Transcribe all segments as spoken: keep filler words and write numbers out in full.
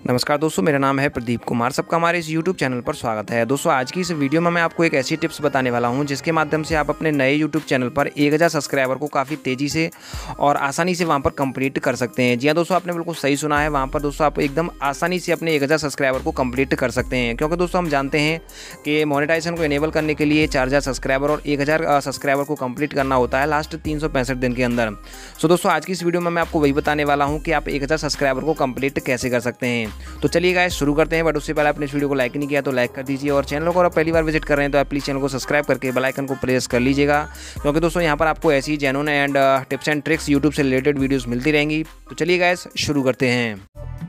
नमस्कार दोस्तों, मेरा नाम है प्रदीप कुमार। सबका हमारे इस यूट्यूब चैनल पर स्वागत है। दोस्तों, आज की इस वीडियो में मैं आपको एक ऐसी टिप्स बताने वाला हूं जिसके माध्यम से आप अपने नए यूट्यूब चैनल पर एक हज़ार सब्सक्राइबर को काफ़ी तेज़ी से और आसानी से वहां पर कंप्लीट कर सकते हैं। जी हाँ दोस्तों, आपने बिल्कुल सही सुना है। वहाँ पर दोस्तों आप एकदम आसानी से अपने एक हज़ार सब्सक्राइबर को कंप्लीट कर सकते हैं, क्योंकि दोस्तों हम जानते हैं कि मोनेटाइजेशन को इनेबल करने के लिए चार हज़ार सब्सक्राइबर और एक हज़ार सब्सक्राइबर को कंप्लीट करना होता है लास्ट तीन सौ पैंसठ दिन के अंदर। सो दोस्तों, आज की इस वीडियो में मैं आपको वही बताने वाला हूँ कि आप एक हज़ार सब्सक्राइबर को कंप्लीट कैसे कर सकते हैं। तो चलिए गाइस शुरू करते हैं। बट उससे पहले आपने इस वीडियो को लाइक नहीं किया तो लाइक कर दीजिए, और चैनल को अगर पहली बार विजिट कर रहे हैं तो आप प्लीज़ चैनल को सब्सक्राइब करके बेल आइकन को प्रेस कर लीजिएगा, क्योंकि दोस्तों यहाँ पर आपको ऐसी genuine and tips and tricks YouTube से रिलेटेड वीडियोस मिलती रहेंगी। तो चलिए गाइस शुरू करते हैं।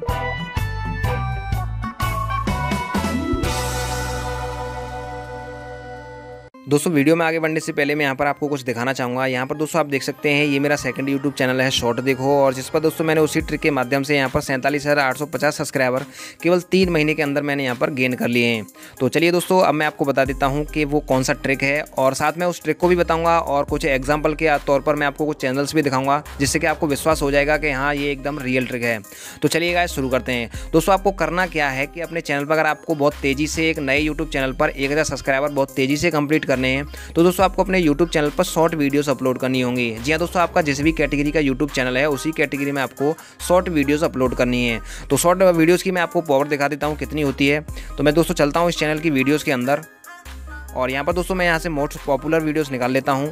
दोस्तों, वीडियो में आगे बढ़ने से पहले मैं यहाँ पर आपको कुछ दिखाना चाहूँगा। यहाँ पर दोस्तों आप देख सकते हैं, ये मेरा सेकंड यूट्यूब चैनल है शॉर्ट देखो, और जिस पर दोस्तों मैंने उसी ट्रिक के माध्यम से यहाँ पर सैंतालीस हज़ार आठ सौ पचास सब्सक्राइबर केवल तीन महीने के अंदर मैंने यहाँ पर गेन कर लिए हैं। तो चलिए दोस्तों, अब मैं आपको बता देता हूँ कि वो कौन सा ट्रिक है, और साथ में उस ट्रिक को भी बताऊँगा और कुछ एग्जाम्पल के तौर पर मैं आपको कुछ चैनल्स भी दिखाऊँगा, जिससे कि आपको विश्वास हो जाएगा कि हाँ ये एकदम रियल ट्रिक है। तो चलिए गाइस शुरू करते हैं। दोस्तों, आपको करना क्या है कि अपने चैनल पर अगर आपको बहुत तेज़ी से एक नए यूट्यूब चैनल पर एक हज़ार सब्सक्राइबर बहुत तेज़ी से कंप्लीट करने हैं, तो दोस्तों आपको अपने YouTube चैनल पर शॉर्ट वीडियोस अपलोड करनी होंगी। जी हाँ दोस्तों, आपका जिस भी कैटेगरी का YouTube चैनल है उसी कैटेगरी में आपको शॉर्ट वीडियोस अपलोड करनी है। तो शॉर्ट वीडियोस की मैं आपको पावर दिखा देता हूँ कितनी होती है। तो मैं दोस्तों चलता हूँ इस चैनल की वीडियोस के अंदर, और यहाँ पर दोस्तों मैं यहाँ से मोस्ट पॉपुलर वीडियोस निकाल लेता हूँ।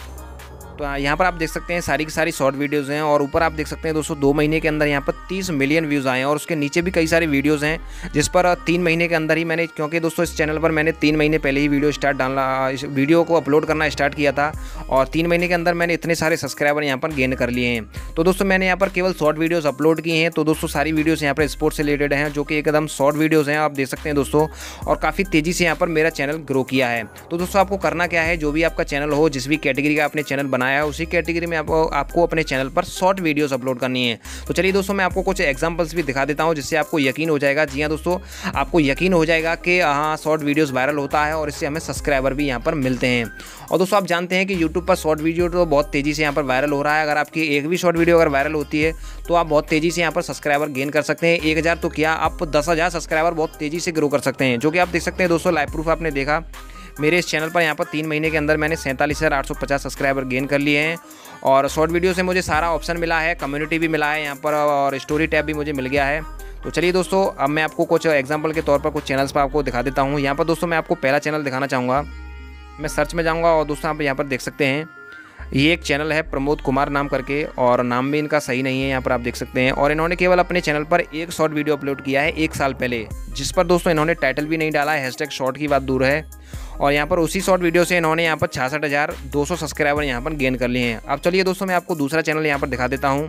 तो यहाँ पर आप देख सकते हैं सारी की सारी शॉर्ट वीडियोस हैं, और ऊपर आप देख सकते हैं दोस्तों दो महीने के अंदर यहाँ पर तीस मिलियन व्यूज़ आए हैं, और उसके नीचे भी कई सारी वीडियोस हैं जिस पर तीन महीने के अंदर ही मैंने, क्योंकि दोस्तों इस चैनल पर मैंने तीन महीने पहले ही वीडियो स्टार्ट डालना इस वीडियो को अपलोड करना स्टार्ट किया था, और तीन महीने के अंदर मैंने इतने सारे सब्सक्राइबर यहाँ पर गेन कर लिए हैं। तो दोस्तों मैंने यहाँ पर केवल शॉर्ट वीडियोज़ अपलोड किए हैं। तो दोस्तों सारी वीडियोज़ यहाँ पर स्पोर्ट्स से रिलेटेड हैं, जो कि एकदम शॉर्ट वीडियोज़ हैं, आप देख सकते हैं दोस्तों, और काफ़ी तेज़ी से यहाँ पर मेरा चैनल ग्रो किया है। तो दोस्तों आपको करना क्या है, जो भी आपका चैनल हो, जिस भी कैटेगरी का आपने चैनल बनाया है उसी कैटेगरी में आपको आपको अपने चैनल पर शॉर्ट वीडियोस अपलोड करनी है। तो चलिए दोस्तों मैं आपको कुछ एग्जांपल्स भी दिखा देता हूं, जिससे आपको यकीन हो जाएगा। जी हां दोस्तों, आपको यकीन हो जाएगा कि हाँ शॉर्ट वीडियोस वायरल होता है, और इससे हमें सब्सक्राइबर भी यहां पर मिलते हैं। और दोस्तों आप जानते हैं कि यूट्यूब पर शॉर्ट वीडियो तो बहुत तेज़ी से यहाँ पर वायरल हो रहा है। अगर आपकी एक भी शॉर्ट वीडियो अगर वायरल होती है तो आप बहुत तेज़ी से यहाँ पर सब्सक्राइबर गेन कर सकते हैं। एक हज़ार तो क्या, आप दस हज़ार सब्सक्राइबर बहुत तेज़ी से ग्रो कर सकते हैं, जो कि आप देख सकते हैं दोस्तों। लाइव प्रूफ आपने देखा, मेरे इस चैनल पर यहाँ पर तीन महीने के अंदर मैंने सैंतालीस हज़ार आठ सौ पचास सब्सक्राइबर गेन कर लिए हैं, और शॉर्ट वीडियो से मुझे सारा ऑप्शन मिला है, कम्युनिटी भी मिला है यहाँ पर, और स्टोरी टैब भी मुझे मिल गया है। तो चलिए दोस्तों, अब मैं आपको कुछ एग्जांपल के तौर पर कुछ चैनल्स पर आपको दिखा देता हूँ। यहाँ पर दोस्तों मैं आपको पहला चैनल दिखाना चाहूँगा। मैं सर्च में जाऊँगा, और दोस्तों आप यहाँ पर देख सकते हैं ये एक चैनल है प्रमोद कुमार नाम करके, और नाम भी इनका सही नहीं है, यहाँ पर आप देख सकते हैं। और इन्होंने केवल अपने चैनल पर एक शॉर्ट वीडियो अपलोड किया है एक साल पहले, जिस पर दोस्तों इन्होंने टाइटल भी नहीं डाला है, हैशटैग शॉर्ट की बात दूर है। और यहाँ पर उसी शॉर्ट वीडियो से इन्होंने यहाँ पर छियासठ हज़ार दो सौ सब्सक्राइबर यहाँ पर गेन कर लिए हैं। अब चलिए दोस्तों मैं आपको दूसरा चैनल यहाँ पर दिखा देता हूँ।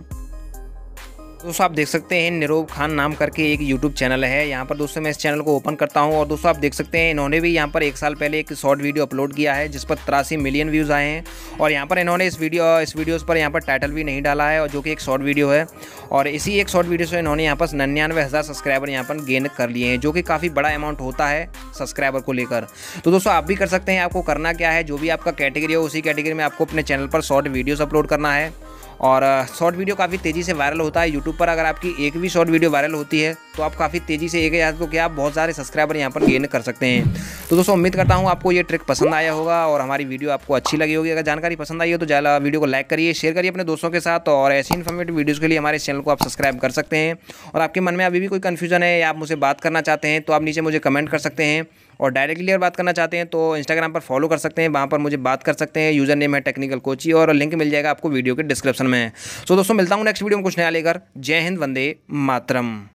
दोस्तों आप देख सकते हैं निरोग खान नाम करके एक यूट्यूब चैनल है। यहाँ पर दोस्तों मैं इस चैनल को ओपन करता हूँ, और दोस्तों आप देख सकते हैं इन्होंने भी यहाँ पर एक साल पहले एक शॉर्ट वीडियो अपलोड किया है, जिस पर तिरासी मिलियन व्यूज़ आए हैं। और यहाँ पर इन्होंने इस वीडियो इस वीडियोस पर यहाँ पर टाइटल भी नहीं डाला है, और जो कि एक शॉर्ट वीडियो है, और इसी एक शॉर्ट वीडियो से इन्होंने यहाँ पर निन्यानवे हज़ार सब्सक्राइबर यहाँ पर गेन कर लिए हैं, जो कि काफ़ी बड़ा अमाउंट होता है सब्सक्राइबर को लेकर। तो दोस्तों आप भी कर सकते हैं। आपको करना क्या है, जो भी आपका कैटेगरी हो उसी कैटेगरी में आपको अपने चैनल पर शॉर्ट वीडियोज़ अपलोड करना है, और शॉर्ट वीडियो काफ़ी तेज़ी से वायरल होता है यूट्यूब पर। अगर आपकी एक भी शॉर्ट वीडियो वायरल होती है तो आप काफ़ी तेज़ी से एक हज़ार तो क्या आप बहुत सारे सब्सक्राइबर यहाँ पर गेन कर सकते हैं। तो दोस्तों उम्मीद करता हूँ आपको ये ट्रिक पसंद आया होगा, और हमारी वीडियो आपको अच्छी लगी होगी। अगर जानकारी पसंद आई हो तो ज़्यादा वीडियो को लाइक करिए, शेयर करिए अपने दोस्तों के साथ, और ऐसी इन्फॉर्मेटिव वीडियोज़ के लिए हमारे चैनल को आप सब्सक्राइब कर सकते हैं। और आपके मन में अभी भी कोई कन्फ्यूजन है या आप मुझसे बात करना चाहते हैं तो आप नीचे मुझे कमेंट कर सकते हैं, और डायरेक्टली अगर बात करना चाहते हैं तो इंस्टाग्राम पर फॉलो कर सकते हैं, वहाँ पर मुझे बात कर सकते हैं। यूज़र नेम है टेक्निकल कोची, और लिंक मिल जाएगा आपको वीडियो के डिस्क्रिप्शन में। सो दोस्तों मिलता हूँ नेक्स्ट वीडियो में कुछ नया लेकर। जय हिंद, वंदे मातरम।